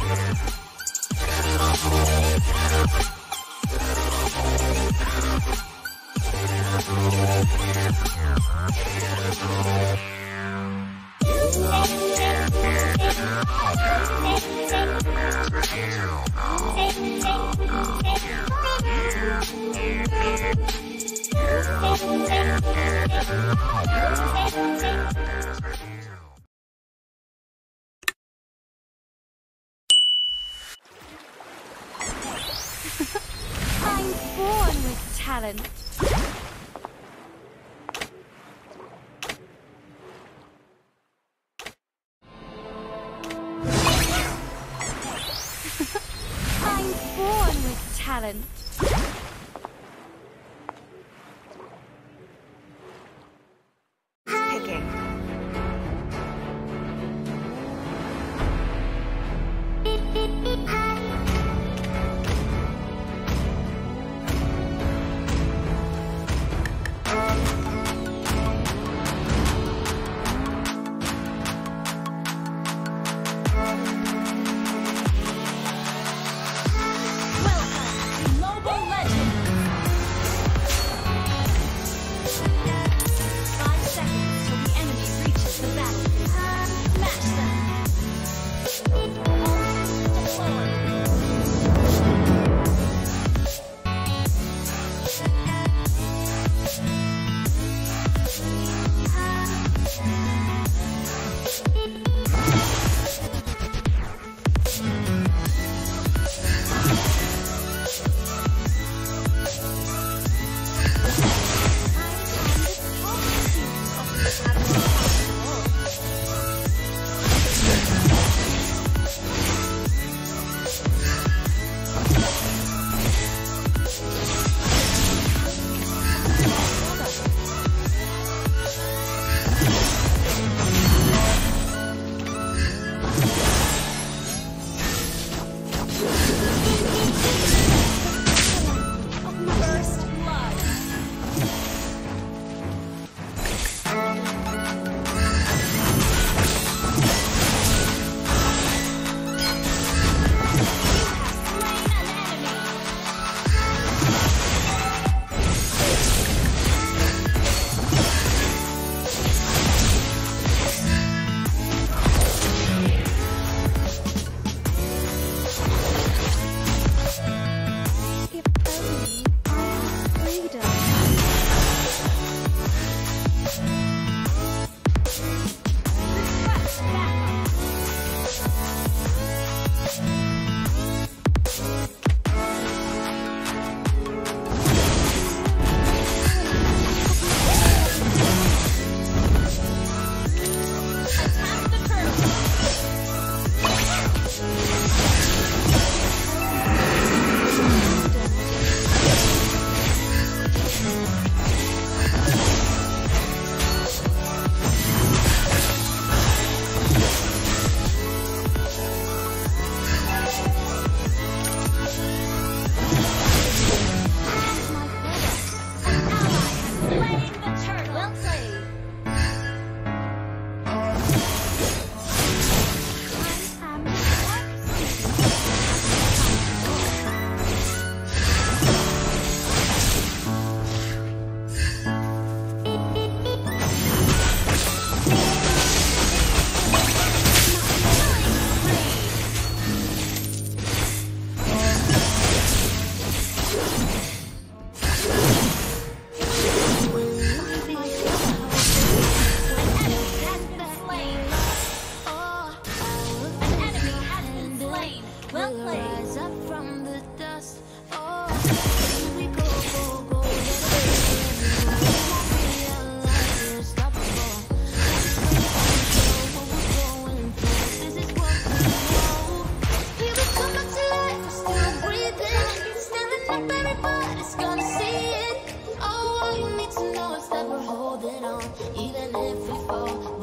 I'm born with talent. I'm born with talent. Picking.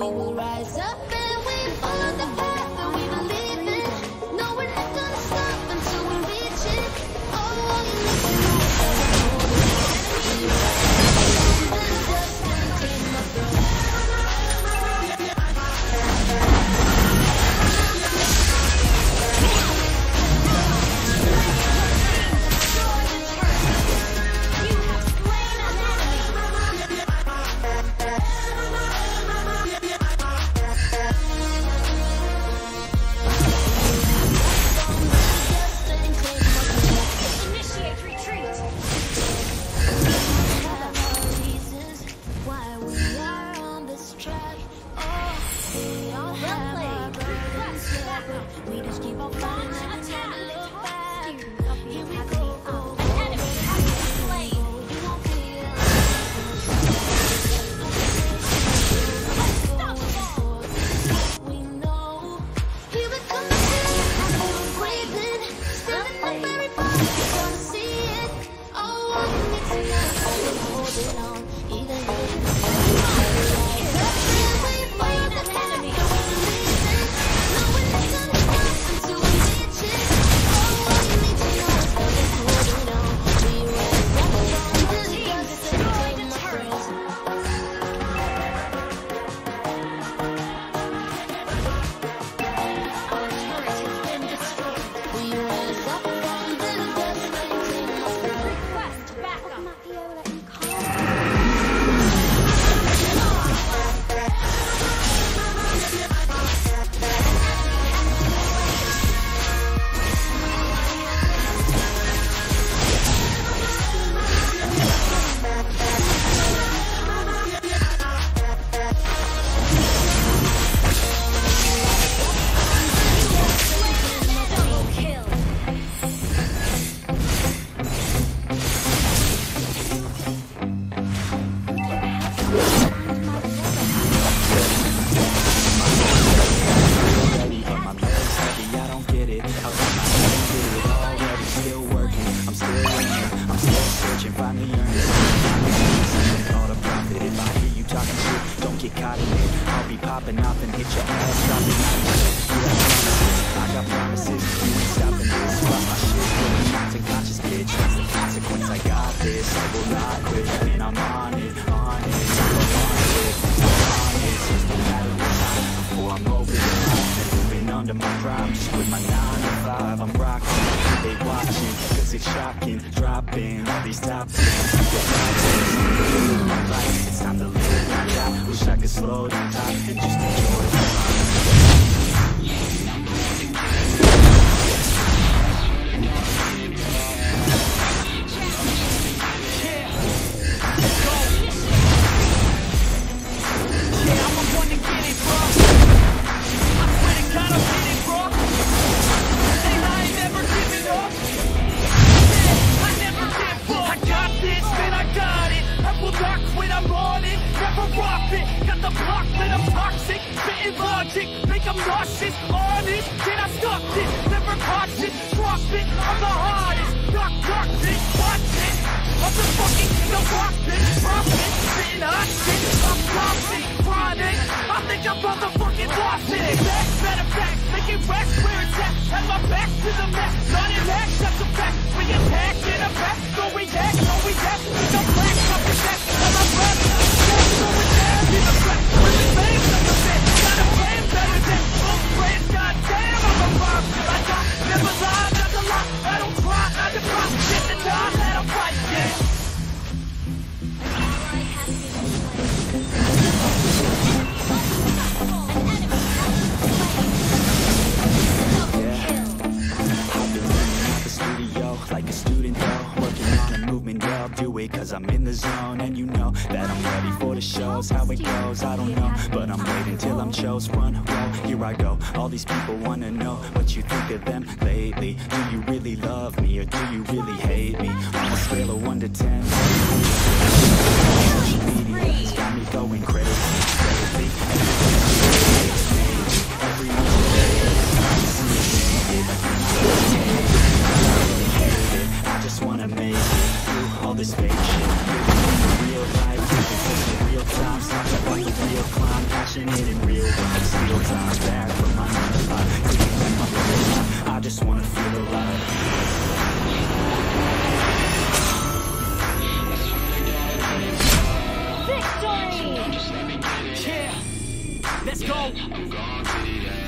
rise up and we follow the path that we believe in. No, we're not gonna stop. not quit, and I'm on it, on it. It's just a matter of time before I'm over the top and moving under my prime. Just quit my 9 to 5, I'm rocking. They watching, cause it's shocking. Dropping all these top 10s. It's time to live it out. Wish I could slow down time and just enjoy the make them nauseous, honest, can I stop this? Never cautious, drop it, I'm the hardest, knock this, watch it, I'm the fucking king of rockin', profit, spitting hot shit, I'm profit, chronic, I think I'm motherfucking lost it. Matter of fact, making racks where it's at, have my back to the mess, not in act, that's a fact, we attack in a back, no react, no black, up in that, I'm a rap, so it's that, in the back, with the fame, like a bit, not a flame, better than both frames, goddamn, I'm a bomb, I got, never lie, not a lot, I don't cry, not to cry, get the time, let 'em fight, yeah. Like a student though, working on a movement, yeah, I'll do it cause I'm in the zone. And you know that I'm ready for the shows. How it goes, I don't know, but I'm waiting till I'm chose. Front row, here I go. All these people wanna know what you think of them lately. Do you really love me or do you really hate me? On a scale of 1 to 10, social media has got me going crazy. I just wanna make it through all this fake shit. Real life, it's real time. Sounds like a real climb, passionate in real life. Steal time back from my 9 to 5. I just wanna feel alive. Victory! Yeah, let's go.